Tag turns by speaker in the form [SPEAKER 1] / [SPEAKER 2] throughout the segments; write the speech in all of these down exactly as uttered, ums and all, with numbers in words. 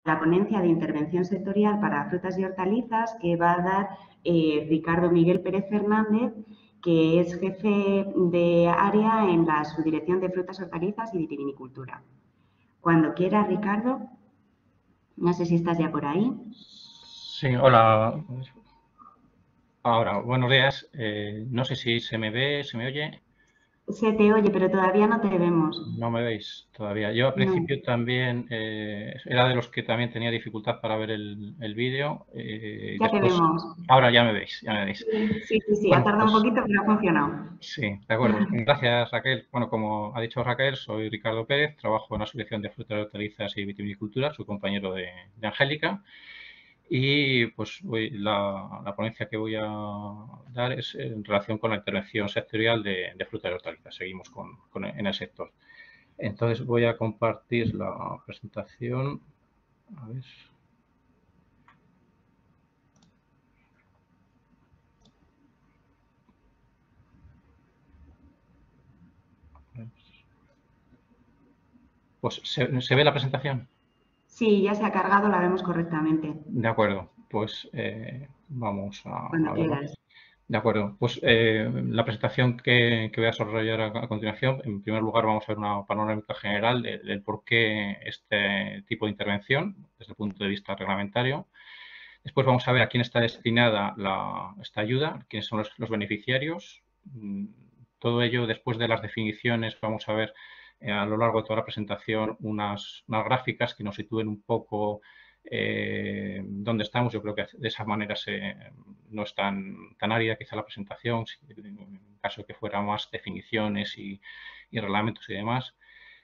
[SPEAKER 1] la ponencia de intervención sectorial para frutas y hortalizas que va a dar eh, Ricardo Miguel Pérez Fernández, que es jefe de área en la Subdirección de Frutas, Hortalizas y Vitivinicultura. Cuando quiera, Ricardo, no sé si estás ya por ahí.
[SPEAKER 2] Sí, hola. Ahora, buenos días. Eh, no sé si se me ve, se me oye.
[SPEAKER 1] Se te oye, pero todavía no te vemos.
[SPEAKER 2] No me veis todavía. Yo al
[SPEAKER 1] No.
[SPEAKER 2] principio también eh, era de los que también tenía dificultad para ver el, el vídeo. Eh,
[SPEAKER 1] Ya te
[SPEAKER 2] después,
[SPEAKER 1] vemos.
[SPEAKER 2] ahora ya me veis, ya me veis.
[SPEAKER 1] Sí, sí, sí, sí, ha
[SPEAKER 2] Bueno,
[SPEAKER 1] tardado un
[SPEAKER 2] pues
[SPEAKER 1] poquito, pero ha funcionado.
[SPEAKER 2] sí, de acuerdo. Gracias, Raquel. Bueno, como ha dicho Raquel, soy Ricardo Pérez, trabajo en la Asociación de Frutas, Hortalizas y Vitivinicultura, soy compañero de, de Angélica. Y pues voy, la, la ponencia que voy a dar es en relación con la intervención sectorial de, de frutas y hortalizas. Seguimos con, con, en el sector. Entonces voy a compartir la presentación. A ver. Pues ¿se, ¿se ve la presentación?
[SPEAKER 1] Sí, ya se ha cargado, la vemos correctamente.
[SPEAKER 2] De acuerdo, pues eh, vamos a,
[SPEAKER 1] Cuando
[SPEAKER 2] a verlo.
[SPEAKER 1] quieras.
[SPEAKER 2] De acuerdo, pues eh, la presentación que, que voy a desarrollar a, a, continuación, en primer lugar vamos a ver una panorámica general del de, de por qué este tipo de intervención desde el punto de vista reglamentario. Después vamos a ver a quién está destinada la, esta ayuda, quiénes son los, los beneficiarios. Todo ello después de las definiciones vamos a ver eh, a lo largo de toda la presentación unas, unas gráficas que nos sitúen un poco eh, dónde estamos. Yo creo que de esa manera se, no es tan, tan árida quizá la presentación, en caso de que fuera más definiciones y, y reglamentos y demás.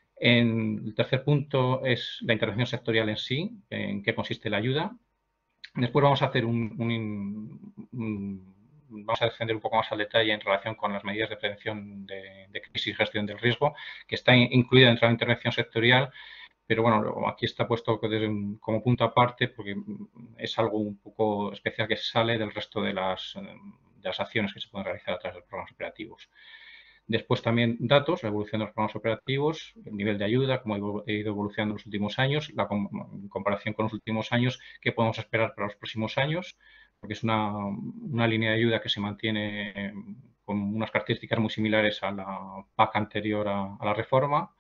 [SPEAKER 2] En el tercer punto es la intervención sectorial en sí, en qué consiste la ayuda. Después vamos a hacer un, un, un, vamos a descender un poco más al detalle en relación con las medidas de prevención de, de crisis y gestión del riesgo, que está incluida dentro de la intervención sectorial. Pero bueno, aquí está puesto como punto aparte porque es algo un poco especial que sale del resto de las, de las acciones que se pueden realizar a través de los programas operativos. Después también datos, la evolución de los programas operativos, el nivel de ayuda, cómo ha ido evolucionando en los últimos años, la en comparación con los últimos años, qué podemos esperar para los próximos años, porque es una, una línea de ayuda que se mantiene con unas características muy similares a la P A C anterior a, a la reforma.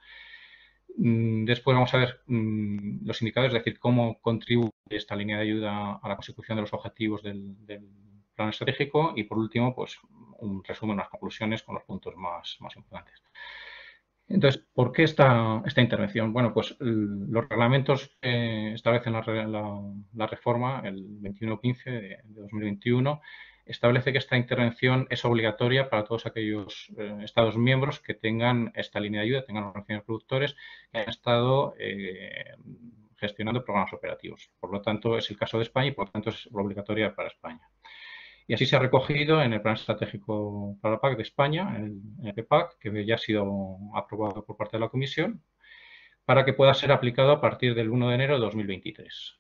[SPEAKER 2] Después vamos a ver mmm, los indicadores, es decir, cómo contribuye esta línea de ayuda a la consecución de los objetivos del, del plan estratégico y, por último, pues un resumen, unas conclusiones con los puntos más, más importantes. Entonces, ¿por qué esta, esta intervención? Bueno, pues los reglamentos que establecen la, la, la reforma, el veintiuno quince de, de dos mil veintiuno, establece que esta intervención es obligatoria para todos aquellos eh, Estados miembros que tengan esta línea de ayuda, tengan organizaciones productores que han estado eh, gestionando programas operativos. Por lo tanto, es el caso de España y, por lo tanto, es obligatoria para España. Y así se ha recogido en el Plan Estratégico para la P A C de España, el, el P E P A C, que ya ha sido aprobado por parte de la Comisión, para que pueda ser aplicado a partir del uno de enero de dos mil veintitrés.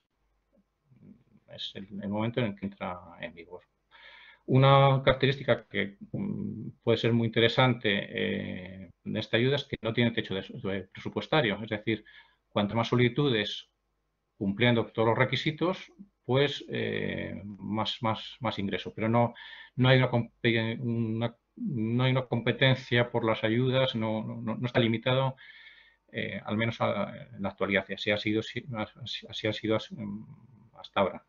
[SPEAKER 2] Es el, el momento en el que entra en vigor. Una característica que um, puede ser muy interesante eh, de esta ayuda es que no tiene techo de, de presupuestario. Es decir, cuanto más solicitudes cumpliendo todos los requisitos, pues eh, más, más, más ingreso. Pero no, no, hay una, una, no hay una competencia por las ayudas, no, no, no está limitado, eh, al menos a, en la actualidad. Y así ha sido, así ha sido hasta ahora.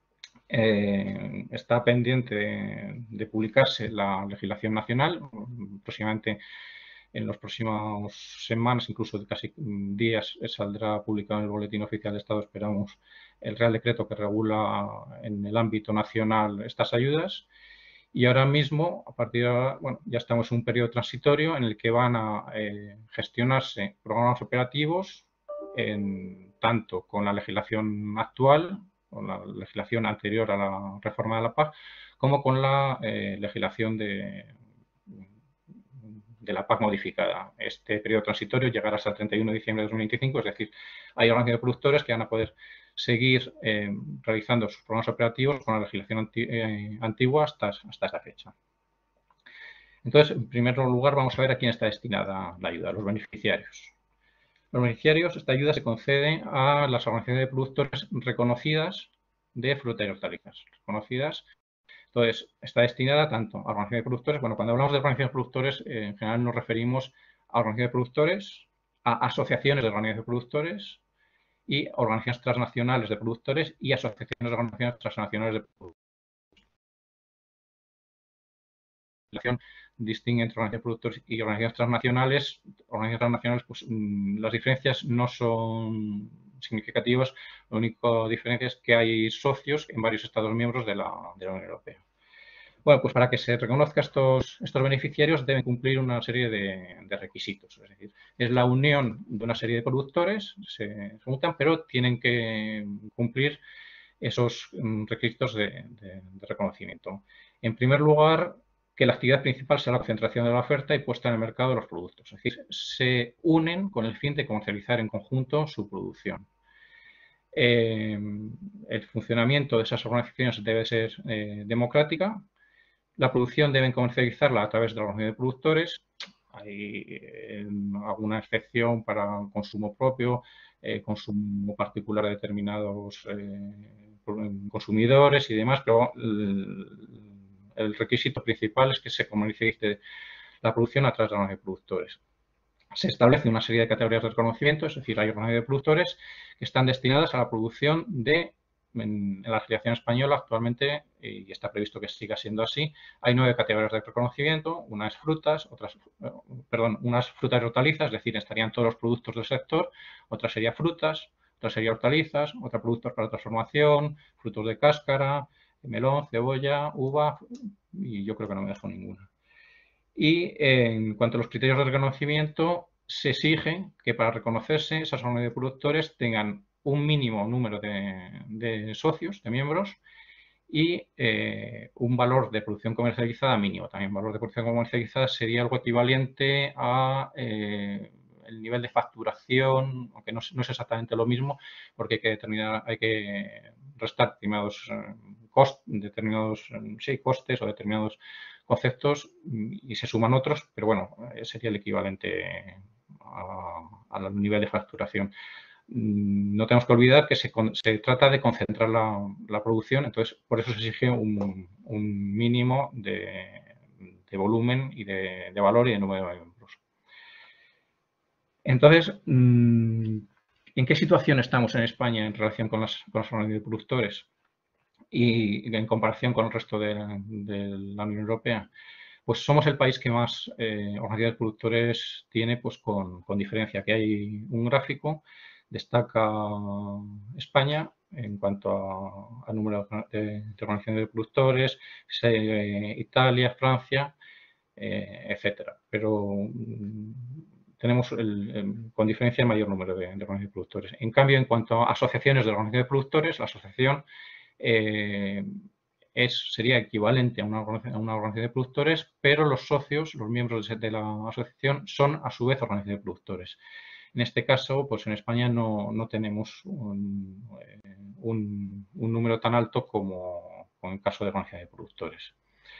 [SPEAKER 2] Eh, está pendiente de, de publicarse la legislación nacional, próximamente en las próximas semanas, incluso de casi días, saldrá publicado en el Boletín Oficial de Estado, esperamos, el Real Decreto que regula en el ámbito nacional estas ayudas. Y ahora mismo, a partir de ahora, bueno, ya estamos en un periodo transitorio en el que van a eh, gestionarse programas operativos, en, tanto con la legislación actual, con la legislación anterior a la reforma de la P A C, como con la eh, legislación de, de la P A C modificada. Este periodo transitorio llegará hasta el treinta y uno de diciembre de dos mil veinticinco, es decir, hay organizaciones de productores que van a poder seguir eh, realizando sus programas operativos con la legislación anti, eh, antigua hasta, hasta esta fecha. Entonces, en primer lugar, vamos a ver a quién está destinada la ayuda, a los beneficiarios. Los beneficiarios, esta ayuda se concede a las organizaciones de productores reconocidas de frutas y hortalizas. Reconocidas. Entonces, está destinada tanto a organizaciones de productores. Bueno, cuando hablamos de organizaciones de productores, eh, en general nos referimos a organizaciones de productores, a asociaciones de organizaciones de productores y organizaciones transnacionales de productores y asociaciones de organizaciones transnacionales de productores. La relación distingue entre organizaciones de productores y organizaciones transnacionales. Organizaciones transnacionales, pues las diferencias no son significativas. La única diferencia es que hay socios en varios Estados miembros de la, de la Unión Europea. Bueno, pues para que se reconozca estos, estos beneficiarios deben cumplir una serie de, de requisitos. Es decir, es la unión de una serie de productores, se, se juntan, pero tienen que cumplir esos requisitos de, de, de reconocimiento. En primer lugar, que la actividad principal sea la concentración de la oferta y puesta en el mercado de los productos. Es decir, se unen con el fin de comercializar en conjunto su producción. Eh, el funcionamiento de esas organizaciones debe ser eh, democrática. La producción deben comercializarla a través de la organización de productores. Hay eh, alguna excepción para consumo propio, eh, consumo particular de determinados eh, consumidores y demás, pero el, el requisito principal es que se comercialice la producción a través de la organización de productores. Se establece una serie de categorías de reconocimiento, es decir, hay organizaciones de productores que están destinadas a la producción de, en, en la legislación española actualmente, y está previsto que siga siendo así, hay nueve categorías de reconocimiento, unas frutas, otras, perdón, unas frutas y hortalizas, es decir, estarían todos los productos del sector, otra sería frutas, otra sería hortalizas, otra productos para transformación, frutos de cáscara, melón, cebolla, uva, y yo creo que no me dejo ninguna. Y en cuanto a los criterios de reconocimiento, se exige que para reconocerse esas organizaciones de productores tengan un mínimo número de, de socios, de miembros, y eh, un valor de producción comercializada mínimo. También valor de producción comercializada sería algo equivalente a eh, el nivel de facturación, aunque no, no es exactamente lo mismo, porque hay que determinar, hay que restar determinados, eh, cost, determinados sí, costes o determinados conceptos y se suman otros, pero bueno, sería el equivalente a, al nivel de facturación. No tenemos que olvidar que se, se trata de concentrar la, la, producción, entonces por eso se exige un, un mínimo de, de volumen y de, de valor y de número de miembros. Entonces, ¿en qué situación estamos en España en relación con las, con las organizaciones de productores y en comparación con el resto de, de la Unión Europea? Pues somos el país que más eh, organizaciones de productores tiene, pues con, con diferencia. Aquí hay un gráfico, destaca España en cuanto a, a número de, de organizaciones de productores, eh, Italia, Francia, eh, etcétera. Pero mm, tenemos el, el, con diferencia el mayor número de, de organizaciones de productores. En cambio, en cuanto a asociaciones de organizaciones de productores, la asociación eh, es, sería equivalente a una, a una organización de productores, pero los socios, los miembros de, de la asociación, son a su vez organizaciones de productores. En este caso, pues en España no, no tenemos un, un, un número tan alto como, como en el caso de organizaciones de productores.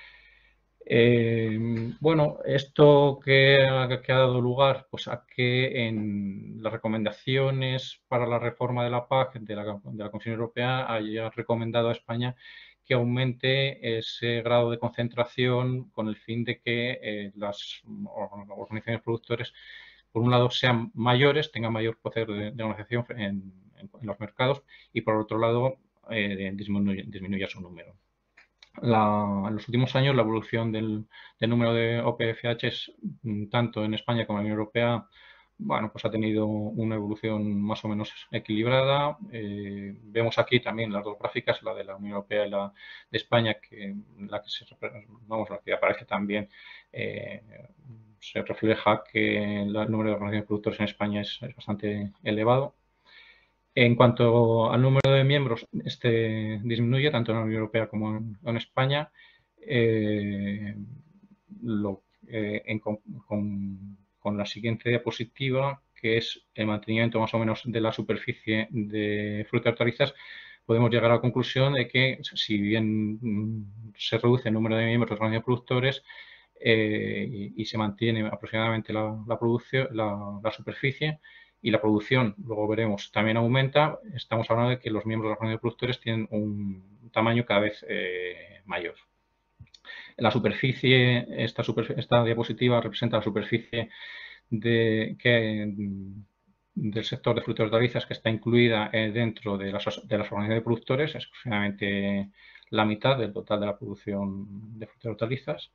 [SPEAKER 2] Eh, bueno, esto que ha, que ha dado lugar pues, a que en las recomendaciones para la reforma de la P A C de la, de la Comisión Europea haya recomendado a España que aumente ese grado de concentración con el fin de que eh, las organizaciones productores, por un lado, sean mayores, tengan mayor poder de, de organización en, en, en los mercados y, por otro lado, eh, disminuya, disminuya su número. La, en los últimos años la evolución del, del número de O P F Hs, tanto en España como en la Unión Europea, bueno, pues ha tenido una evolución más o menos equilibrada. Eh, vemos aquí también las dos gráficas, la de la Unión Europea y la de España, que la que, se, vamos, la que aparece también eh, se refleja que el número de organizaciones de productores en España es, es bastante elevado. En cuanto al número de miembros, este disminuye tanto en la Unión Europea como en, en España. Eh, lo, eh, en, con, con la siguiente diapositiva, que es el mantenimiento más o menos de la superficie de frutas y hortalizas, podemos llegar a la conclusión de que si bien se reduce el número de miembros de los organizaciones productores eh, y, y se mantiene aproximadamente la, la producción, la, la superficie, y la producción, luego veremos, también aumenta, estamos hablando de que los miembros de la organización de productores tienen un tamaño cada vez eh, mayor. La superficie, esta, super, esta diapositiva representa la superficie de, que, del sector de frutas y hortalizas que está incluida eh, dentro de las, de las organizaciones de productores, es aproximadamente la mitad del total de la producción de frutas y hortalizas.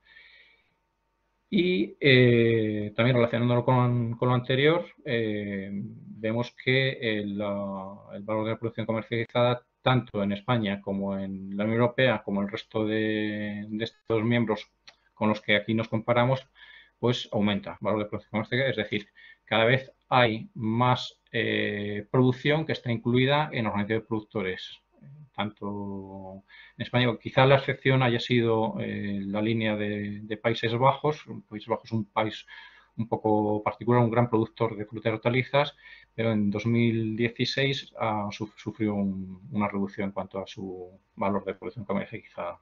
[SPEAKER 2] Y eh, también relacionándolo con, con lo anterior, eh, vemos que el, el valor de la producción comercializada, tanto en España como en la Unión Europea, como el resto de, de estos miembros con los que aquí nos comparamos, pues aumenta el valor de producción comercializada. Es decir, cada vez hay más eh, producción que está incluida en organizaciones de productores. Tanto en España, quizá la excepción haya sido eh, la línea de, de Países Bajos. Países Bajos es un país un poco particular, un gran productor de frutas y hortalizas, pero en dos mil dieciséis ha sufrido un, una reducción en cuanto a su valor de producción comercializada.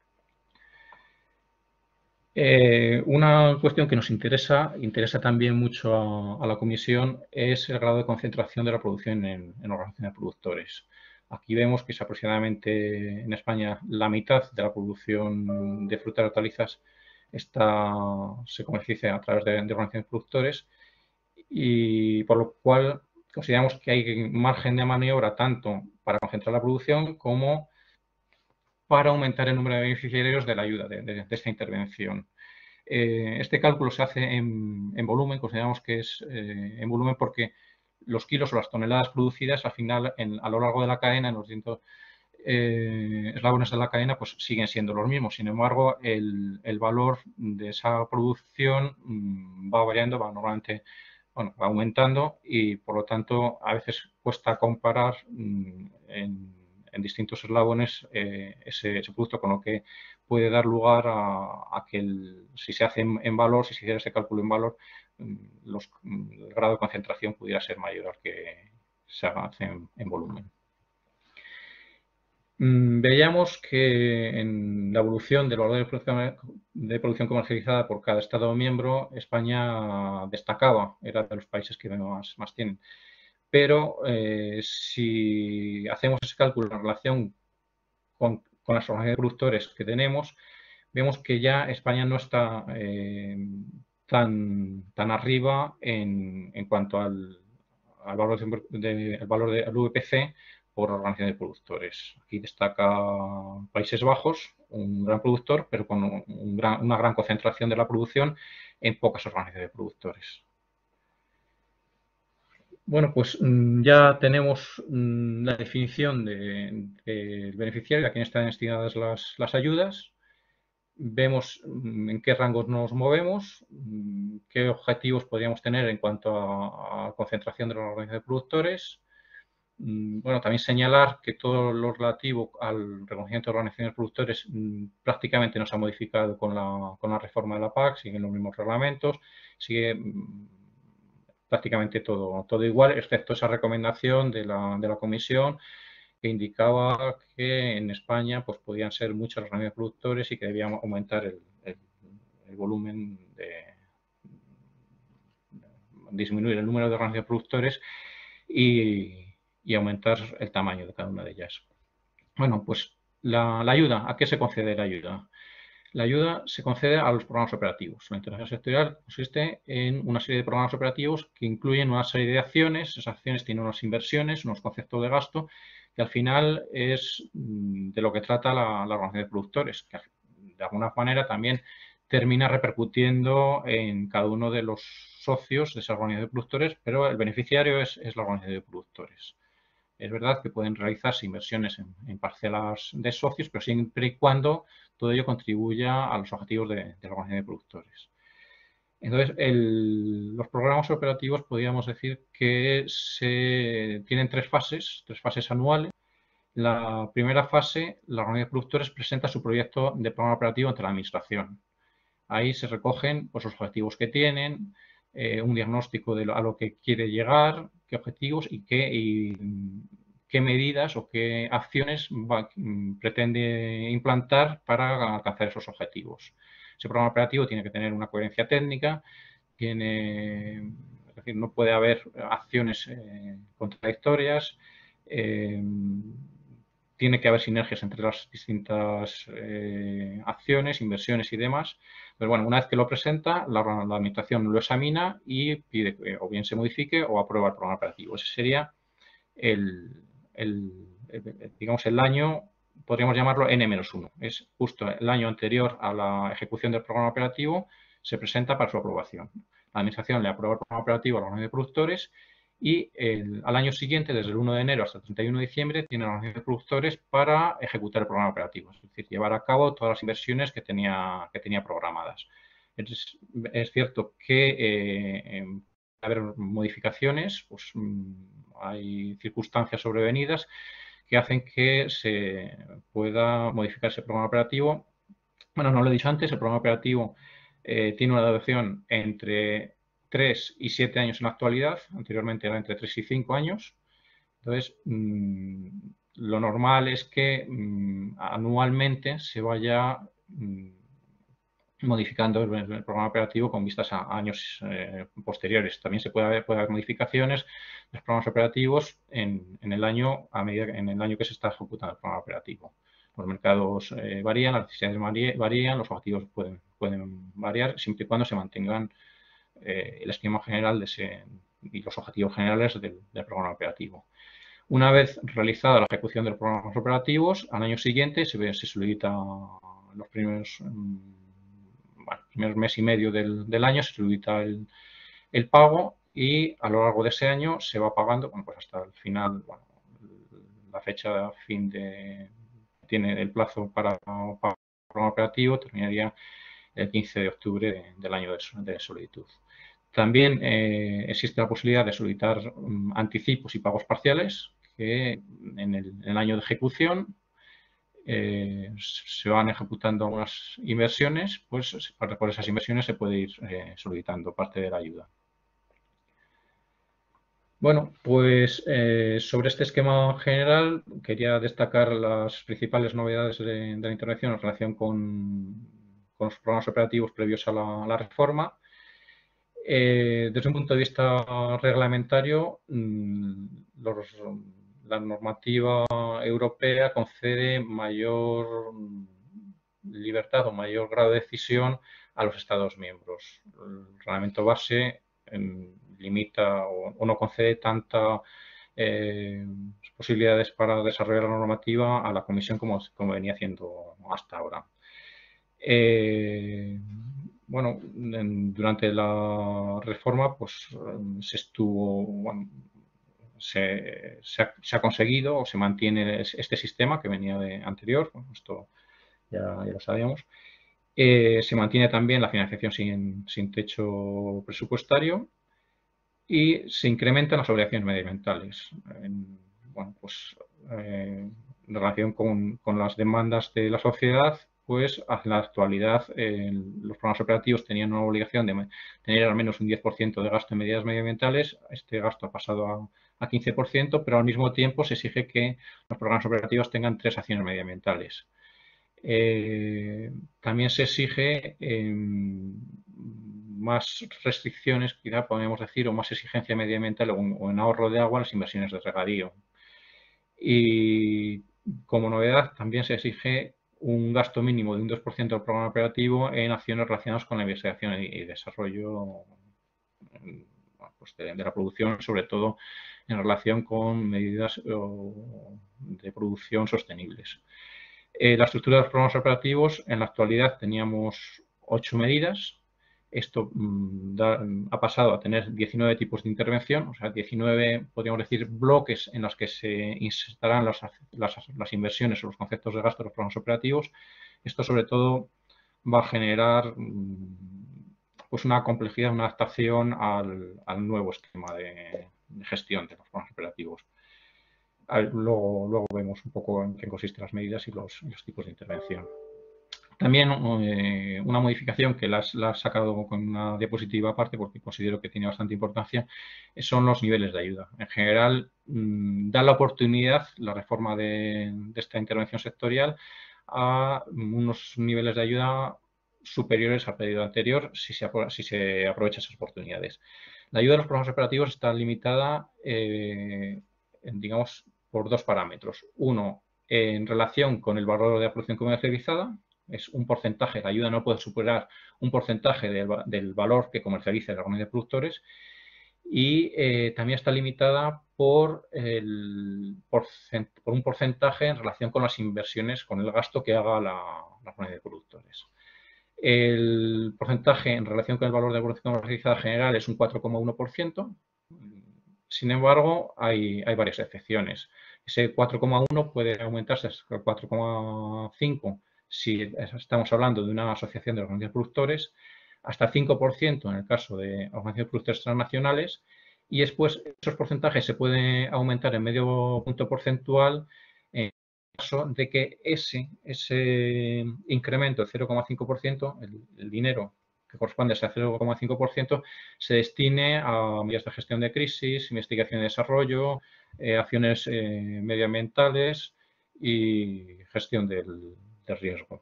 [SPEAKER 2] Eh, una cuestión que nos interesa, interesa también mucho a, a la Comisión, es el grado de concentración de la producción en, en organizaciones de productores. Aquí vemos que es aproximadamente en España la mitad de la producción de frutas y hortalizas está, se comercializa a través de, de organizaciones de productores, y por lo cual consideramos que hay margen de maniobra tanto para concentrar la producción como para aumentar el número de beneficiarios de la ayuda, de, de, de esta intervención. Eh, este cálculo se hace en, en volumen, consideramos que es eh, en volumen porque los kilos o las toneladas producidas al final en, a lo largo de la cadena, en los distintos eh, eslabones de la cadena, pues siguen siendo los mismos. Sin embargo, el, el valor de esa producción mmm, va variando, va normalmente bueno, va aumentando, y por lo tanto a veces cuesta comparar mmm, en, en distintos eslabones eh, ese, ese producto, con lo que puede dar lugar a, a que el, si se hace en, en valor, si se hiciera ese cálculo en valor, los, el grado de concentración pudiera ser mayor al que se hace en, en volumen. Veíamos que en la evolución del valor de producción, de producción comercializada por cada Estado miembro, España destacaba, era de los países que más, más tienen. Pero eh, si hacemos ese cálculo en relación con, con las organizaciones de productores que tenemos, vemos que ya España no está eh, tan, tan arriba en, en cuanto al, al valor, de, de, el valor del V P C por organización de productores. Aquí destaca Países Bajos, un gran productor, pero con un gran, una gran concentración de la producción en pocas organizaciones de productores. Bueno, pues ya tenemos la definición del de, de beneficiario, a quién están destinadas las, las ayudas. Vemos en qué rangos nos movemos, qué objetivos podríamos tener en cuanto a, a concentración de la organización de productores. Bueno, también señalar que todo lo relativo al reconocimiento de organizaciones de productores prácticamente no se ha modificado con la, con la reforma de la P A C, siguen los mismos reglamentos, sigue prácticamente todo, todo igual, excepto esa recomendación de la, de la Comisión que indicaba que en España pues, podían ser muchas las organizaciones de productores y que debíamos aumentar el, el, el volumen de, disminuir el número de organizaciones de productores y, y aumentar el tamaño de cada una de ellas. Bueno, pues la, la ayuda, ¿a qué se concede la ayuda? La ayuda se concede a los programas operativos. La intervención sectorial consiste en una serie de programas operativos que incluyen una serie de acciones. Esas acciones tienen unas inversiones, unos conceptos de gasto, que al final es de lo que trata la, la organización de productores, que de alguna manera también termina repercutiendo en cada uno de los socios de esa organización de productores, pero el beneficiario es, es la organización de productores. Es verdad que pueden realizarse inversiones en, en parcelas de socios, pero siempre y cuando todo ello contribuya a los objetivos de, de la organización de productores. Entonces, el, los programas operativos podríamos decir que se, tienen tres fases, tres fases anuales. La primera fase, la organización de productores presenta su proyecto de programa operativo ante la administración. Ahí se recogen pues, los objetivos que tienen, eh, un diagnóstico de lo, a lo que quiere llegar, qué objetivos y qué, y, qué medidas o qué acciones va, pretende implantar para alcanzar esos objetivos. Ese programa operativo tiene que tener una coherencia técnica, tiene, decir, no puede haber acciones eh, contradictorias, eh, tiene que haber sinergias entre las distintas eh, acciones, inversiones y demás. Pero bueno, una vez que lo presenta, la, la administración lo examina y pide que o bien se modifique o aprueba el programa operativo. Ese sería el, el, el digamos, el año, podríamos llamarlo ene menos uno. Es justo el año anterior a la ejecución del programa operativo, se presenta para su aprobación. La administración le aprueba el programa operativo a la organización de productores y el, al año siguiente, desde el uno de enero hasta el treinta y uno de diciembre, tiene la organización de productores para ejecutar el programa operativo, es decir, llevar a cabo todas las inversiones que tenía, que tenía programadas. Es, es cierto que eh, haber modificaciones, pues hay circunstancias sobrevenidas que hacen que se pueda modificar ese programa operativo. Bueno, no lo he dicho antes, el programa operativo eh, tiene una duración entre tres y siete años en la actualidad, anteriormente era entre tres y cinco años. Entonces, mmm, lo normal es que mmm, anualmente se vaya mmm, modificando el, el programa operativo con vistas a años eh, posteriores. También se puede haber, puede haber modificaciones de los programas operativos en, en, el año, a medida, en el año que se está ejecutando el programa operativo. Los mercados eh, varían, las necesidades varían, los objetivos pueden, pueden variar, siempre y cuando se mantengan eh, el esquema general de ese, y los objetivos generales del, del programa operativo. Una vez realizada la ejecución de los programas operativos, al año siguiente se, se solicita los primeros, bueno, primeros mes y medio del, del año, se solicita el, el pago y a lo largo de ese año se va pagando, bueno, pues hasta el final, bueno, la fecha fin de tiene el plazo para, para el programa operativo terminaría el quince de octubre de, del año de, de solicitud. También eh, existe la posibilidad de solicitar um, anticipos y pagos parciales que en el, en el año de ejecución eh, se van ejecutando algunas inversiones, pues por esas inversiones se puede ir eh, solicitando parte de la ayuda. Bueno, pues eh, sobre este esquema general quería destacar las principales novedades de, de la intervención en relación con, con los programas operativos previos a la, a la reforma. Eh, desde un punto de vista reglamentario, mmm, los, la normativa europea concede mayor libertad o mayor grado de decisión a los Estados miembros. El reglamento base eh, limita o, o, no concede tantas eh, posibilidades para desarrollar la normativa a la Comisión como, como venía haciendo hasta ahora. Eh, bueno, en, durante la reforma pues se estuvo, bueno, se, se, ha, se ha conseguido o se mantiene este sistema que venía de anterior, bueno, esto ya, ya lo sabíamos. Eh, se mantiene también la financiación sin, sin techo presupuestario y se incrementan las obligaciones medioambientales. En, bueno, pues eh, en relación con, con las demandas de la sociedad, pues en la actualidad eh, los programas operativos tenían una obligación de tener al menos un diez por ciento de gasto en medidas medioambientales. Este gasto ha pasado a, a quince por ciento, pero al mismo tiempo se exige que los programas operativos tengan tres acciones medioambientales. Eh, también se exige eh, más restricciones, quizá podemos decir, o más exigencia medioambiental o, o en ahorro de agua en las inversiones de regadío. Y como novedad también se exige un gasto mínimo de un dos por ciento del programa operativo en acciones relacionadas con la investigación y desarrollo pues de, de la producción, sobre todo en relación con medidas de producción sostenibles. Eh, la estructura de los programas operativos, en la actualidad teníamos ocho medidas. Esto mmm, da, ha pasado a tener diecinueve tipos de intervención, o sea, diecinueve, podríamos decir, bloques en los que se insertarán las, las, las inversiones o los conceptos de gasto de los programas operativos. Esto, sobre todo, va a generar mmm, pues una complejidad, una adaptación al, al nuevo esquema de, de gestión de los programas operativos. Luego, luego vemos un poco en qué consisten las medidas y los, los tipos de intervención. También eh, una modificación que la he sacado con una diapositiva aparte porque considero que tiene bastante importancia son los niveles de ayuda. En general, mmm, da la oportunidad, la reforma de, de esta intervención sectorial, a unos niveles de ayuda superiores al periodo anterior si se, si se aprovechan esas oportunidades. La ayuda de los programas operativos está limitada, eh, en, digamos, por dos parámetros. Uno, en relación con el valor de la producción comercializada, es un porcentaje, la ayuda no puede superar un porcentaje del, del valor que comercializa la organización de productores, y eh, también está limitada por, el, por, por un porcentaje en relación con las inversiones, con el gasto que haga la, la organización de productores. El porcentaje en relación con el valor de la producción comercializada general es un cuatro coma uno por ciento. Sin embargo, hay, hay varias excepciones. Ese cuatro coma uno puede aumentarse a cuatro coma cinco si estamos hablando de una asociación de organizaciones de productores, hasta el cinco por ciento en el caso de organizaciones de productores transnacionales, y después esos porcentajes se pueden aumentar en medio punto porcentual en caso de que ese, ese incremento del cero coma cinco por ciento, el, el dinero que corresponde a ese cero coma cinco por ciento, se destine a medidas de gestión de crisis, investigación y desarrollo, eh, acciones eh, medioambientales y gestión del, del riesgo.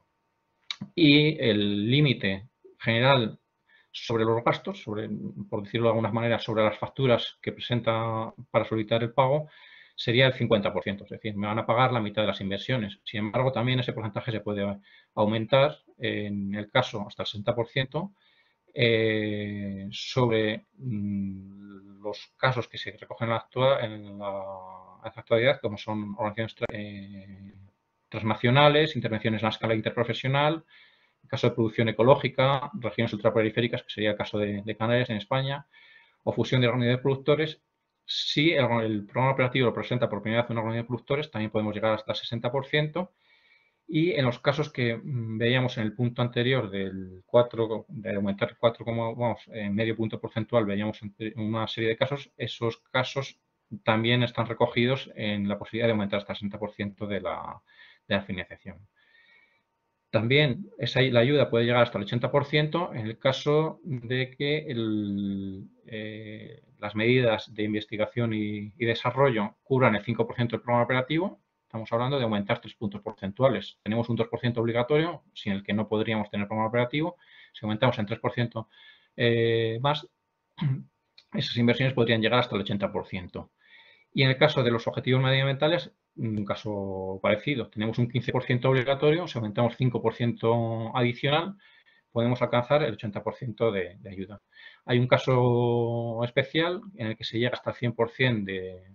[SPEAKER 2] Y el límite general sobre los gastos, sobre, por decirlo de alguna manera, sobre las facturas que presenta para solicitar el pago, sería el cincuenta por ciento, es decir, me van a pagar la mitad de las inversiones. Sin embargo, también ese porcentaje se puede aumentar, en el caso hasta el sesenta por ciento, eh, sobre mmm, los casos que se recogen en la, actual, en la, en la actualidad, como son organizaciones eh, transnacionales, intervenciones en la escala interprofesional, el caso de producción ecológica, regiones ultraperiféricas, que sería el caso de, de Canarias en España, o fusión de organizaciones de productores. Si el, el programa operativo lo presenta por primera vez una organización de productores, también podemos llegar hasta el sesenta por ciento. Y en los casos que veíamos en el punto anterior del cuatro, de aumentar cuatro, vamos, en medio punto porcentual, veíamos una serie de casos, esos casos también están recogidos en la posibilidad de aumentar hasta el sesenta por ciento de la, de la financiación. También esa, la ayuda puede llegar hasta el ochenta por ciento en el caso de que el, eh, las medidas de investigación y, y desarrollo cubran el cinco por ciento del programa operativo. Estamos hablando de aumentar tres puntos porcentuales. Tenemos un dos por ciento obligatorio, sin el que no podríamos tener programa operativo. Si aumentamos en tres por ciento eh, más, esas inversiones podrían llegar hasta el ochenta por ciento. Y en el caso de los objetivos medioambientales, un caso parecido. Tenemos un quince por ciento obligatorio, si aumentamos cinco por ciento adicional, podemos alcanzar el ochenta por ciento de, de ayuda. Hay un caso especial en el que se llega hasta el cien por ciento de,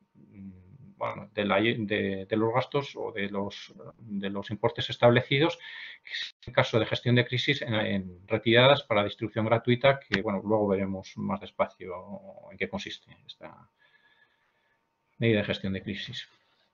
[SPEAKER 2] bueno, de, la, de, de los gastos o de los, de los importes establecidos, que es el caso de gestión de crisis en, en retiradas para distribución gratuita, que bueno, luego veremos más despacio en qué consiste esta medida de gestión de crisis.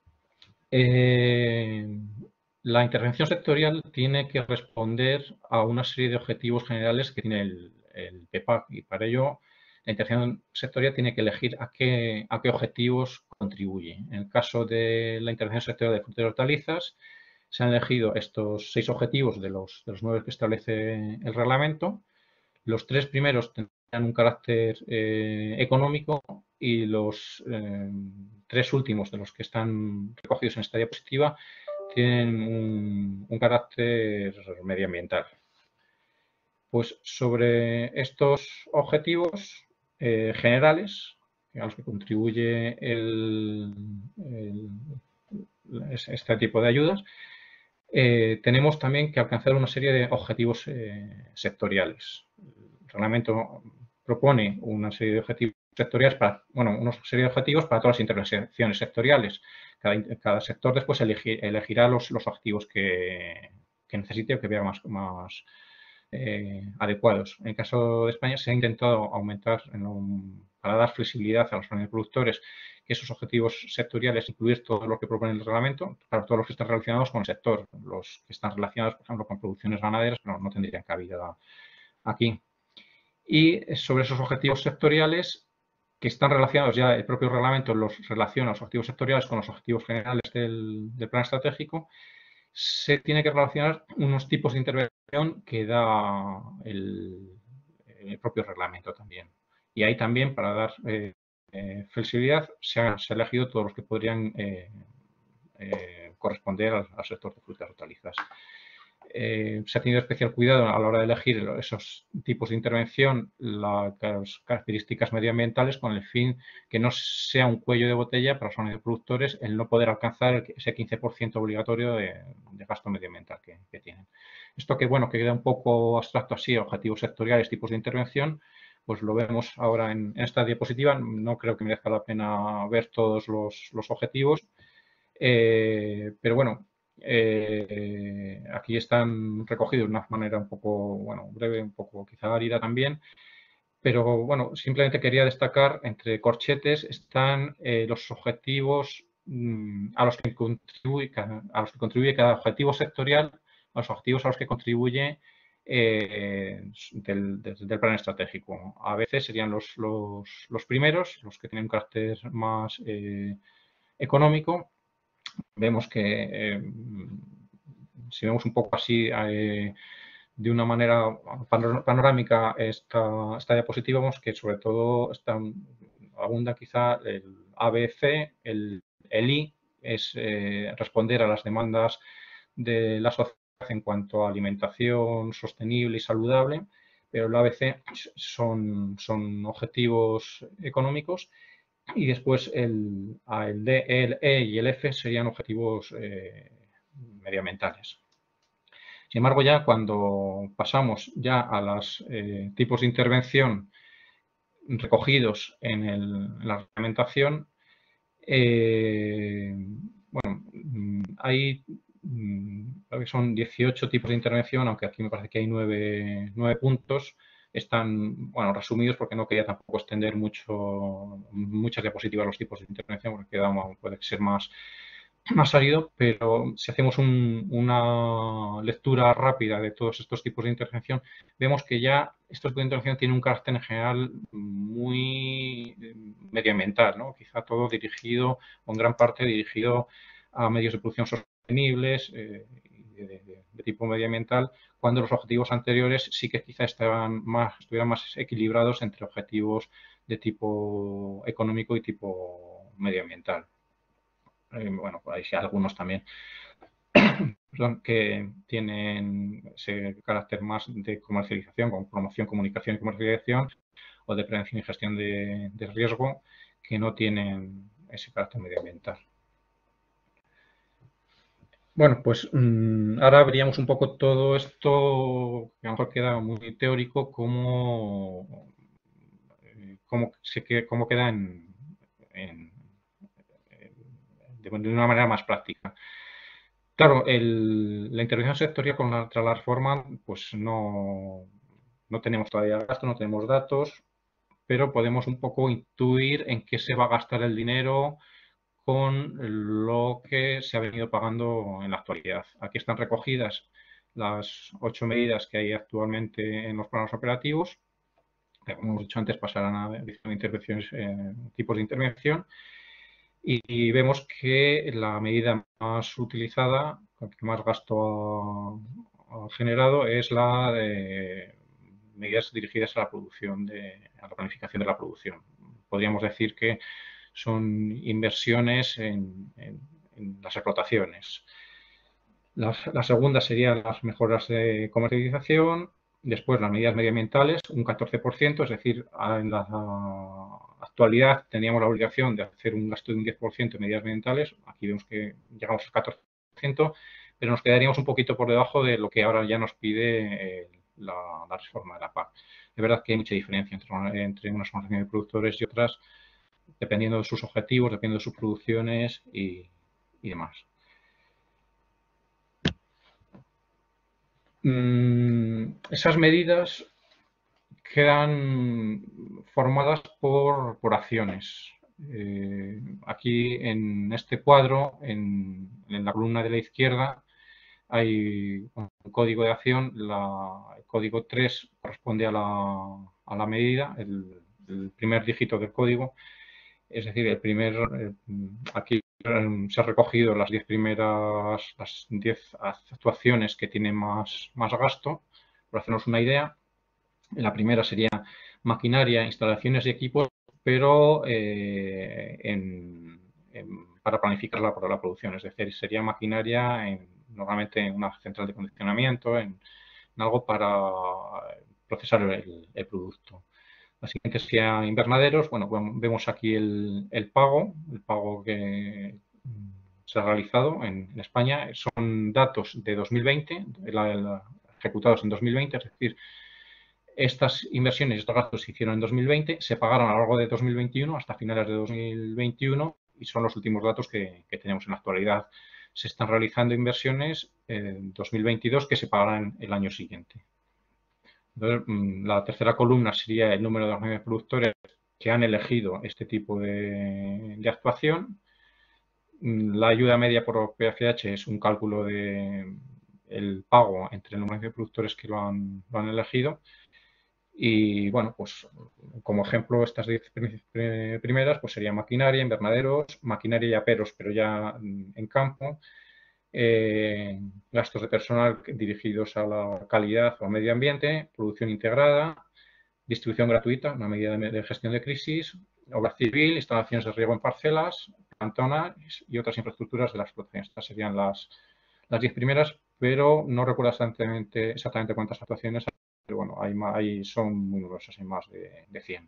[SPEAKER 2] Eh, la intervención sectorial tiene que responder a una serie de objetivos generales que tiene el, el P E P A C, y para ello la intervención sectorial tiene que elegir a qué, a qué objetivos contribuye. En el caso de la intervención sectorial de frutas y hortalizas, se han elegido estos seis objetivos de los, de los nueve que establece el reglamento. Los tres primeros tendrán un carácter eh, económico y los eh, tres últimos de los que están recogidos en esta diapositiva tienen un, un carácter medioambiental. Pues sobre estos objetivos eh, generales a los que contribuye el, el, este tipo de ayudas, eh, tenemos también que alcanzar una serie de objetivos eh, sectoriales. El reglamento propone una serie de objetivos sectoriales para, bueno, una serie de objetivos para todas las intervenciones sectoriales. Cada, cada sector después elegir, elegirá los, los objetivos que, que necesite o que vea más, más eh, adecuados. En el caso de España se ha intentado aumentar en un, para dar flexibilidad a los productores, que esos objetivos sectoriales, incluir todo lo que propone el reglamento, para todos los que están relacionados con el sector. Los que están relacionados, por ejemplo, con producciones ganaderas, no, no tendrían cabida aquí. Y sobre esos objetivos sectoriales, que están relacionados ya, el propio reglamento los relaciona los objetivos sectoriales con los objetivos generales del, del plan estratégico, se tiene que relacionar unos tipos de intervención que da el, el propio reglamento también. Y ahí también, para dar eh, eh, flexibilidad, se ha, se ha elegido todos los que podrían eh, eh, corresponder al, al sector de frutas y hortalizas. Eh, se ha tenido especial cuidado a la hora de elegir esos tipos de intervención, la, las características medioambientales, con el fin que no sea un cuello de botella para los grandes productores el no poder alcanzar ese quince por ciento obligatorio de, de gasto medioambiental que, que tienen. Esto que, bueno, que queda un poco abstracto así, objetivos sectoriales, tipos de intervención, pues lo vemos ahora en, en esta diapositiva. No creo que merezca la pena ver todos los, los objetivos, eh, pero bueno, eh, aquí están recogidos de una manera un poco, bueno, breve, un poco quizá árida también, pero bueno, simplemente quería destacar, entre corchetes están eh, los objetivos mmm, a los que contribuye, a los que contribuye cada objetivo sectorial, a los objetivos a los que contribuye eh, del, del, plan estratégico. A veces serían los, los, los primeros, los que tienen un carácter más eh, económico. Vemos que, eh, si vemos un poco así, eh, de una manera panorámica esta, esta diapositiva, vemos que sobre todo está, abunda quizá el A B C, el, el I, es eh, responder a las demandas de la sociedad en cuanto a alimentación sostenible y saludable, pero el A B C son, son objetivos económicos. Y después el, el D, el E y el F serían objetivos eh, medioambientales. Sin embargo, ya cuando pasamos ya a los eh, tipos de intervención recogidos en, el, en la reglamentación, eh, bueno, hay creo que son dieciocho tipos de intervención, aunque aquí me parece que hay nueve, nueve puntos. Están, bueno, resumidos porque no quería tampoco extender mucho, muchas diapositivas a los tipos de intervención, porque queda, puede ser más, más árido, pero si hacemos un, una lectura rápida de todos estos tipos de intervención, vemos que ya estos tipos de intervención tienen un carácter en general muy medioambiental, ¿no? Quizá todo dirigido, o en gran parte dirigido a medios de producción sostenibles, eh, de, de, de tipo medioambiental, cuando los objetivos anteriores sí que quizá estaban más, estuvieran más equilibrados entre objetivos de tipo económico y tipo medioambiental. Eh, bueno, por ahí sí algunos también perdón, que tienen ese carácter más de comercialización, como promoción, comunicación y comercialización, o de prevención y gestión de, de riesgo, que no tienen ese carácter medioambiental. Bueno, pues mmm, ahora veríamos un poco todo esto, que a lo mejor queda muy teórico, cómo, cómo, se, cómo queda en, en, de una manera más práctica. Claro, el, la intervención sectorial contra la reforma, pues no, no tenemos todavía gasto, no tenemos datos, pero podemos un poco intuir en qué se va a gastar el dinero con lo que se ha venido pagando en la actualidad. Aquí están recogidas las ocho medidas que hay actualmente en los planes operativos, que como hemos dicho antes pasarán a intervenciones, eh, tipos de intervención, y, y vemos que la medida más utilizada, con que más gasto ha, ha generado, es la de medidas dirigidas a la producción, de, a la planificación de la producción. Podríamos decir que son inversiones en, en, en las explotaciones. La, la segunda serían las mejoras de comercialización, después las medidas medioambientales, un catorce por ciento, es decir, en la actualidad teníamos la obligación de hacer un gasto de un diez por ciento en medidas medioambientales, aquí vemos que llegamos al catorce por ciento, pero nos quedaríamos un poquito por debajo de lo que ahora ya nos pide eh, la, la reforma de la P A C. De verdad que hay mucha diferencia entre, entre unas organizaciones de productores y otras, dependiendo de sus objetivos, dependiendo de sus producciones y, y demás. Mm, esas medidas quedan formadas por, por acciones. Eh, aquí en este cuadro, en, en la columna de la izquierda, hay un código de acción. La, el código tres corresponde a la, a la medida, el, el primer dígito del código. Es decir, el primer, aquí se han recogido las diez primeras, las diez actuaciones que tienen más, más gasto, por hacernos una idea. La primera sería maquinaria, instalaciones y equipos, pero eh, en, en, para planificar la, la producción. Es decir, sería maquinaria en normalmente en una central de condicionamiento, en, en algo para procesar el, el producto. La siguiente sería invernaderos. Bueno, vemos aquí el, el pago, el pago que se ha realizado en, en España. Son datos de dos mil veinte, la, la, ejecutados en dos mil veinte, es decir, estas inversiones y estos gastos se hicieron en dos mil veinte, se pagaron a lo largo de dos mil veintiuno hasta finales de dos mil veintiuno y son los últimos datos que, que tenemos en la actualidad. Se están realizando inversiones en dos mil veintidós que se pagarán el año siguiente. Entonces, la tercera columna sería el número de organizaciones productores que han elegido este tipo de, de actuación. La ayuda media por P F H es un cálculo de el pago entre el número de productores que lo han, lo han elegido. Y bueno, pues como ejemplo, estas diez primeras pues serían maquinaria, invernaderos, maquinaria y aperos, pero ya en campo, eh, gastos de personal dirigidos a la calidad o al medio ambiente, producción integrada, distribución gratuita, una medida de gestión de crisis, obra civil, instalaciones de riego en parcelas, plantonas y otras infraestructuras de la explotación. Estas serían las, las diez primeras, pero no recuerdo exactamente, exactamente cuántas actuaciones, pero bueno, hay, hay, son muy numerosas, hay más de, de cien.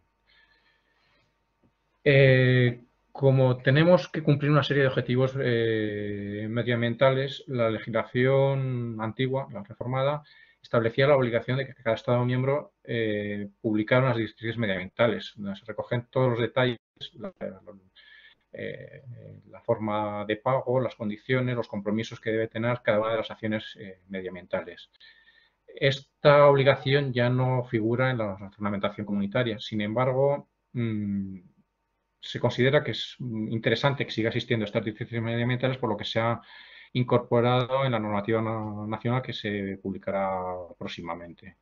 [SPEAKER 2] Eh, como tenemos que cumplir una serie de objetivos eh, medioambientales, la legislación antigua, la reformada, establecía la obligación de que cada Estado miembro eh, publicara unas directrices medioambientales, donde se recogen todos los detalles, la, la, eh, la forma de pago, las condiciones, los compromisos que debe tener cada una de las acciones eh, medioambientales. Esta obligación ya no figura en la reglamentación comunitaria, sin embargo, mmm, se considera que es interesante que siga existiendo estas directrices medioambientales, por lo que se ha incorporado en la normativa nacional que se publicará próximamente.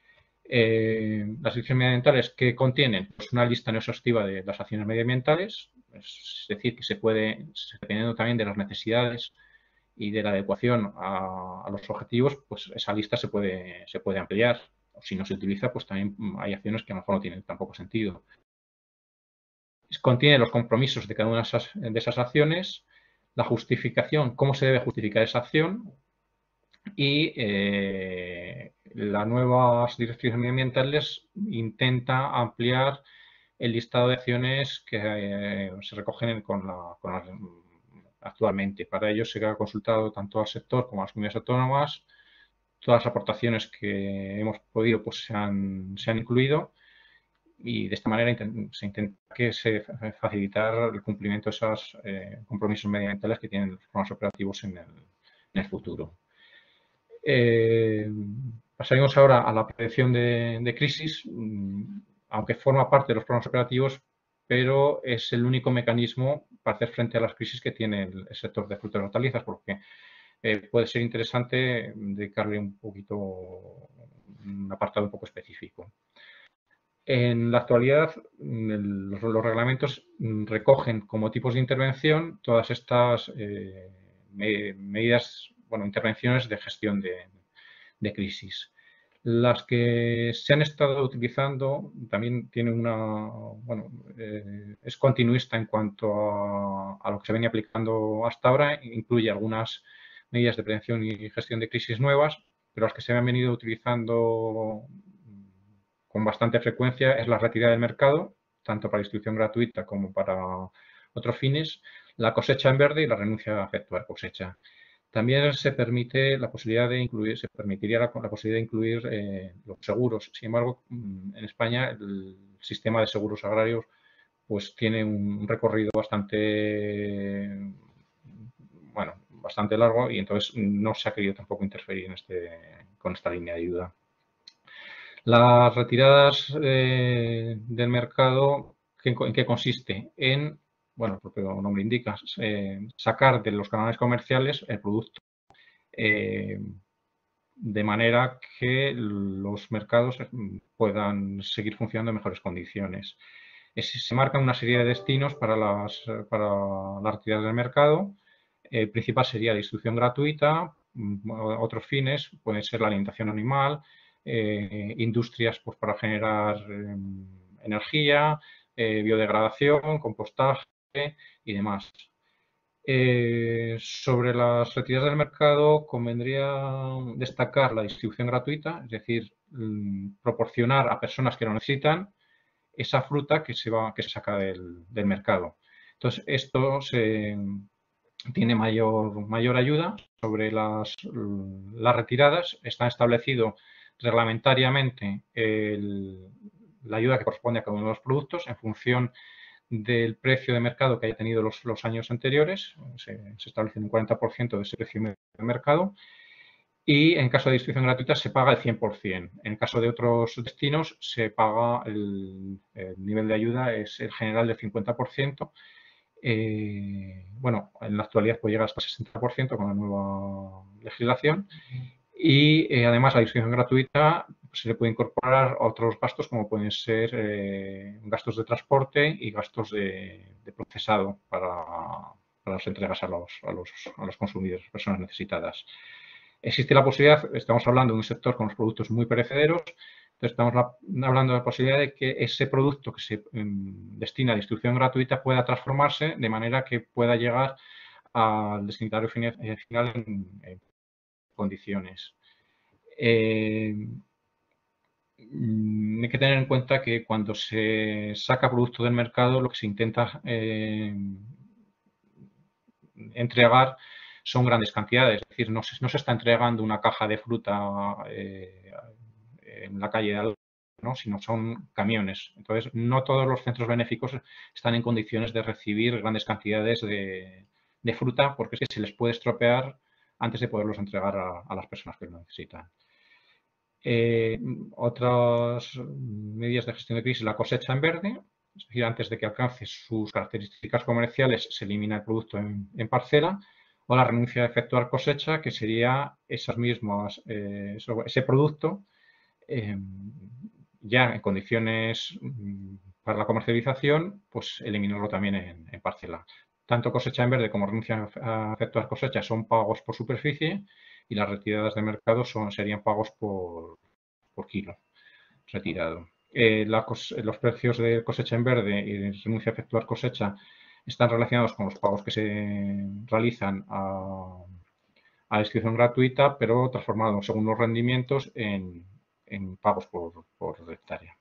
[SPEAKER 2] Eh, las directrices medioambientales que contienen pues, una lista no exhaustiva de las acciones medioambientales, es decir, que se puede, dependiendo también de las necesidades y de la adecuación a, a los objetivos, pues esa lista se puede, se puede ampliar. O si no se utiliza, pues también hay acciones que a lo mejor no tienen tampoco sentido. Contiene los compromisos de cada una de esas, de esas acciones, la justificación, cómo se debe justificar esa acción y eh, las nuevas directrices medioambientales intenta ampliar el listado de acciones que eh, se recogen con la, con la, actualmente. Para ello se ha consultado tanto al sector como a las comunidades autónomas. Todas las aportaciones que hemos podido pues, se, han, se han incluido. Y de esta manera se intenta que se facilitar el cumplimiento de esos eh, compromisos medioambientales que tienen los programas operativos en el, en el futuro. Eh, pasaremos ahora a la prevención de, de crisis, aunque forma parte de los programas operativos, pero es el único mecanismo para hacer frente a las crisis que tiene el, el sector de frutas y hortalizas, porque eh, puede ser interesante dedicarle un poquito, un apartado un poco específico. En la actualidad, los, los reglamentos recogen como tipos de intervención todas estas eh, me, medidas, bueno, intervenciones de gestión de, de crisis. Las que se han estado utilizando también tienen una, bueno, eh, es continuista en cuanto a, a lo que se venía aplicando hasta ahora, incluye algunas medidas de prevención y gestión de crisis nuevas, pero las que se han venido utilizando con bastante frecuencia es la retirada del mercado, tanto para distribución gratuita como para otros fines, la cosecha en verde y la renuncia a efectuar cosecha. También se permite la posibilidad de incluir, se permitiría la, la posibilidad de incluir eh, los seguros. Sin embargo, en España el sistema de seguros agrarios pues tiene un recorrido bastante, bueno, bastante largo y entonces no se ha querido tampoco interferir en este, con esta línea de ayuda. Las retiradas eh, del mercado, ¿en qué consiste? En, bueno, el propio nombre indica, eh, sacar de los canales comerciales el producto eh, de manera que los mercados puedan seguir funcionando en mejores condiciones. Es, se marcan una serie de destinos para las, para las retiradas del mercado. El principal sería la distribución gratuita, otros fines pueden ser la alimentación animal, eh, industrias pues, para generar eh, energía, eh, biodegradación, compostaje y demás. Eh, sobre las retiradas del mercado, convendría destacar la distribución gratuita, es decir, mm, proporcionar a personas que lo necesitan esa fruta que se, va, que se saca del, del mercado. Entonces, esto se, tiene mayor, mayor ayuda sobre las, las retiradas. Está establecido reglamentariamente el, la ayuda que corresponde a cada uno de los productos en función del precio de mercado que haya tenido los, los años anteriores. Se, se establece un cuarenta por ciento de ese precio de mercado. Y en caso de distribución gratuita se paga el cien por cien. En caso de otros destinos se paga el, el nivel de ayuda es el general del cincuenta por ciento. Eh, bueno, en la actualidad puede llegar hasta el sesenta por ciento con la nueva legislación. Y eh, además la distribución gratuita se le puede incorporar otros gastos como pueden ser eh, gastos de transporte y gastos de, de procesado para, para las entregas a los, a los, a los consumidores, personas necesitadas. Existe la posibilidad, estamos hablando de un sector con los productos muy perecederos, entonces estamos hablando de la posibilidad de que ese producto que se um, destina a distribución gratuita pueda transformarse de manera que pueda llegar al destinatario final en, en condiciones. Eh, hay que tener en cuenta que cuando se saca producto del mercado lo que se intenta eh, entregar son grandes cantidades, es decir, no se, no se está entregando una caja de fruta eh, en la calle de al lado, ¿no? Sino son camiones. Entonces, no todos los centros benéficos están en condiciones de recibir grandes cantidades de, de fruta porque es que se les puede estropear antes de poderlos entregar a, a las personas que lo necesitan. Eh, otras medidas de gestión de crisis, la cosecha en verde, es decir, antes de que alcance sus características comerciales se elimina el producto en, en parcela, o la renuncia a efectuar cosecha, que sería esas mismas, eh, ese producto eh, ya en condiciones para la comercialización, pues eliminarlo también en, en parcela. Tanto cosecha en verde como renuncia a efectuar cosecha son pagos por superficie y las retiradas de mercado son, serían pagos por, por kilo retirado. Eh, la los precios de cosecha en verde y renuncia a efectuar cosecha están relacionados con los pagos que se realizan a, a distribución gratuita, pero transformados según los rendimientos en, en pagos por, por hectárea.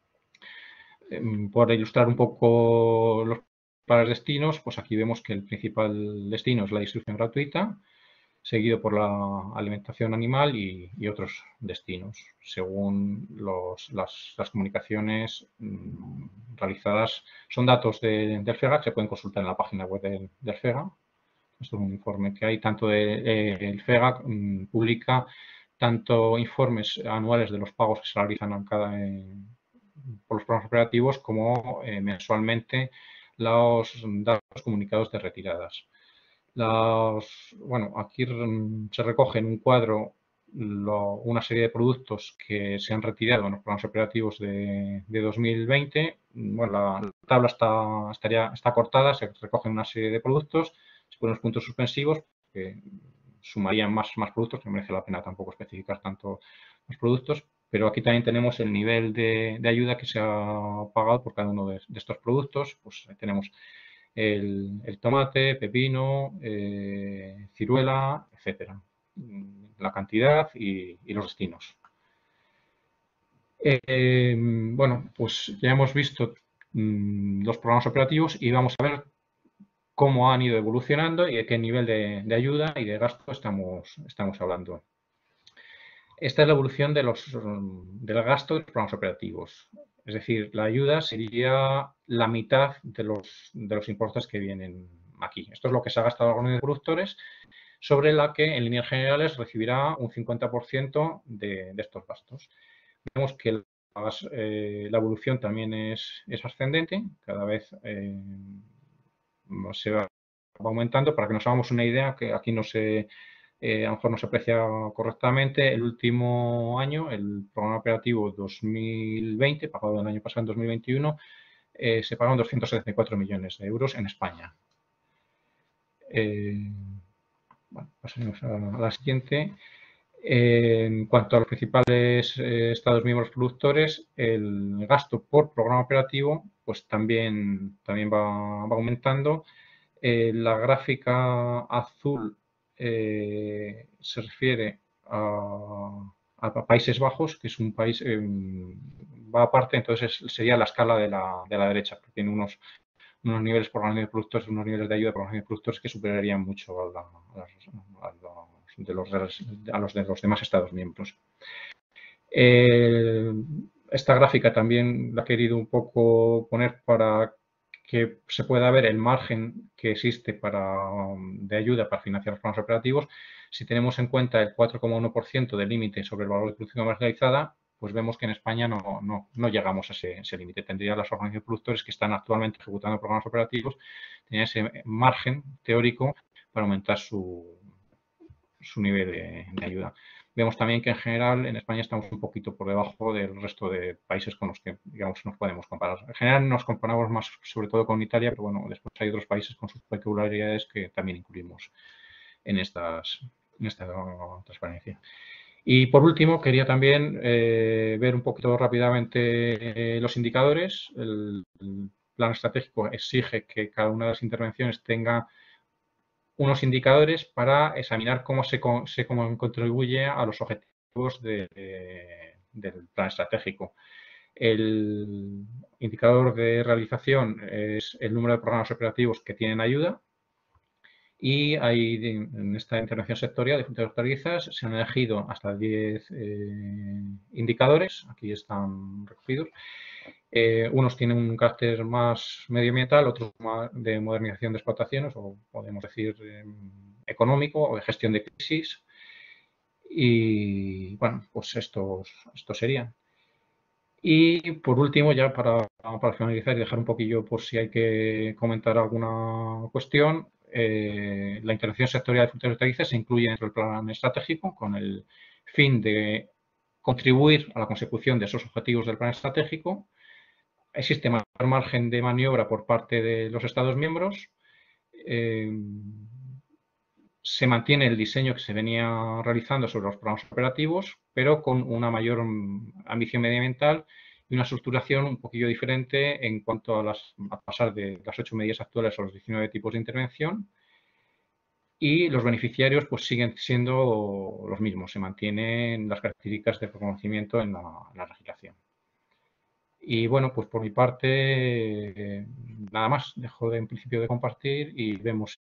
[SPEAKER 2] Por ilustrar un poco los para destinos, pues aquí vemos que el principal destino es la distribución gratuita, seguido por la alimentación animal y, y otros destinos, según los, las, las comunicaciones mmm, realizadas. Son datos de, del FEGA que se pueden consultar en la página web del, del FEGA. Esto es un informe que hay, tanto de, eh, el FEGA mmm, publica tanto informes anuales de los pagos que se realizan en cada, eh, por los programas operativos como eh, mensualmente los datos comunicados de retiradas. Las, bueno, aquí se recoge en un cuadro lo, una serie de productos que se han retirado en los programas operativos de, de dos mil veinte. Bueno, la, la tabla está, estaría, está cortada, se recogen una serie de productos, se ponen los puntos suspensivos, que sumarían más, más productos, que no merece la pena tampoco especificar tanto los productos, pero aquí también tenemos el nivel de, de ayuda que se ha pagado por cada uno de, de estos productos. Pues tenemos el, el tomate, pepino, eh, ciruela, etcétera. La cantidad y, y los destinos. Eh, bueno, pues ya hemos visto mmm, los programas operativos y vamos a ver cómo han ido evolucionando y de qué nivel de, de ayuda y de gasto estamos, estamos hablando. Esta es la evolución de los, del gasto de los programas operativos. Es decir, la ayuda sería la mitad de los, de los importes que vienen aquí. Esto es lo que se ha gastado la organización de productores, sobre la que en líneas generales recibirá un cincuenta por ciento de, de estos gastos. Vemos que la, eh, la evolución también es, es ascendente, cada vez eh, se va aumentando. Para que nos hagamos una idea, que aquí no se... Eh, a lo mejor no se aprecia correctamente, el último año, el programa operativo dos mil veinte, pagado el año pasado en dos mil veintiuno, eh, se pagaron doscientos setenta y cuatro millones de euros en España. Eh, bueno, pasemos a la siguiente. Eh, en cuanto a los principales eh, Estados miembros productores, el gasto por programa operativo pues también, también va, va aumentando. Eh, la gráfica azul eh, se refiere a, a, Países Bajos, que es un país, eh, va aparte, entonces es, sería la escala de la, de la derecha, porque tiene unos, unos niveles por organización de productores, unos niveles de ayuda por organización de productores que superarían mucho a, la, a, a, los, de los, a los de los demás Estados miembros. Eh, esta gráfica también la he querido un poco poner para que se pueda ver el margen que existe para, de ayuda para financiar los planes operativos. Si tenemos en cuenta el cuatro coma uno por ciento del límite sobre el valor de producción comercializada, pues vemos que en España no, no, no llegamos a ese, ese límite. Tendrían las organizaciones de productores que están actualmente ejecutando programas operativos, tenían ese margen teórico para aumentar su, su nivel de, de ayuda. Vemos también que en general en España estamos un poquito por debajo del resto de países con los que, digamos, nos podemos comparar. En general nos comparamos más sobre todo con Italia, pero bueno, después hay otros países con sus peculiaridades que también incluimos en, estas, en esta transparencia. Y por último, quería también eh, ver un poquito rápidamente eh, los indicadores. El, el plan estratégico exige que cada una de las intervenciones tenga unos indicadores para examinar cómo se, se cómo contribuye a los objetivos de, de, del plan estratégico. El indicador de realización es el número de programas operativos que tienen ayuda y hay, en esta intervención sectorial de frutas y hortalizas se han elegido hasta diez eh, indicadores, aquí están recogidos. Eh, unos tienen un carácter más medioambiental, otros más de modernización de explotaciones o podemos decir eh, económico o de gestión de crisis. Y bueno, pues estos, estos serían. Y por último, ya para, para finalizar y dejar un poquillo por si hay que comentar alguna cuestión, eh, la intervención sectorial de frutas y hortalizas se incluye dentro del plan estratégico con el fin de contribuir a la consecución de esos objetivos del plan estratégico. Existe mayor margen de maniobra por parte de los Estados miembros. Eh, se mantiene el diseño que se venía realizando sobre los programas operativos, pero con una mayor ambición medioambiental y una estructuración un poquillo diferente en cuanto a, las, a pasar de las ocho medidas actuales a los diecinueve tipos de intervención. Y los beneficiarios pues siguen siendo los mismos, se mantienen las características de reconocimiento en la, en la legislación. Y bueno, pues por mi parte, eh, nada más. Dejo de, en principio de compartir y vemos